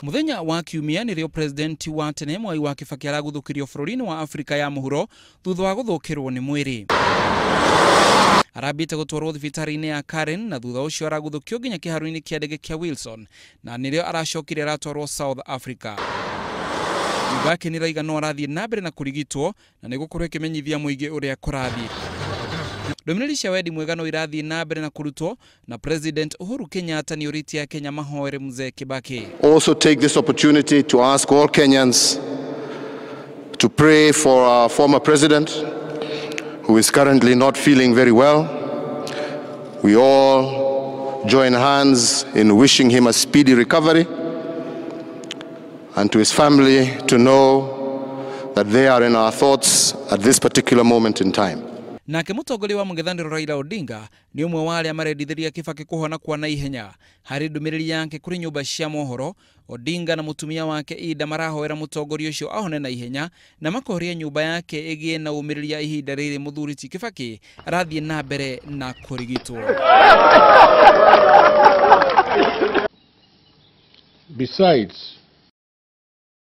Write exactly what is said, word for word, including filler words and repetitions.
Muthenya wa kiumia nirio president wa tene Mwai wa Kibaki Kuguthukio bũrũri-inĩ wa Afrika ya mũhuro thutha wa guthukirwo ni mwiri. Arabite gutwarwo thibitari-inĩ ya Karen na thutha ucio araguthukio nginya kĩharo-inĩ kĩa ndege kĩa Wilson na nirio aracokire aratwarwo South Africa. Nyũmba yake nĩraiga no arathiĩ na mbere na kũrigitwo na nĩgũkorwo ĩkĩmenyithia mũingĩ ũrĩa kũrathiĩ. Ndũmĩrĩri cia wendi mwega no irathiĩ na mbere na kũrutwo na President Uhuru Kenyatta nĩ ũrĩtie ya Kenya mahoere Mwai Kibaki. Also take this opportunity to ask all Kenyans to pray for our former president who is currently not feeling very well. We all join hands in wishing him a speedy recovery, and to his family to know that they are in our thoughts at this particular moment in time. Nake mũtongoria wa mũng'ethanĩro Raila Odinga ni ũmwe wa arĩa marendithĩria Kibaki kuhona kwa na ihenya. Harĩ ndũmĩrĩri yake kũrĩ nyũmba cia mohoro, Odinga na mũtumia wake Ida marahoera mũtongoria ũcio ahone na ihenya na makoria nyũmba yake ĩgĩe na ũmĩrĩria ihinda rĩrĩ mũthuri ti Kibaki arathiĩ na mbere na kũrigitwo. Besides